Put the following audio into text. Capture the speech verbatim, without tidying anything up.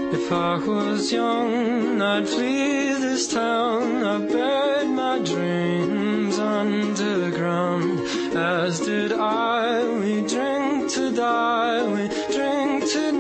If I was young, I'd flee this town. I buried my dreams underground. As did I, we drink to die, we drink to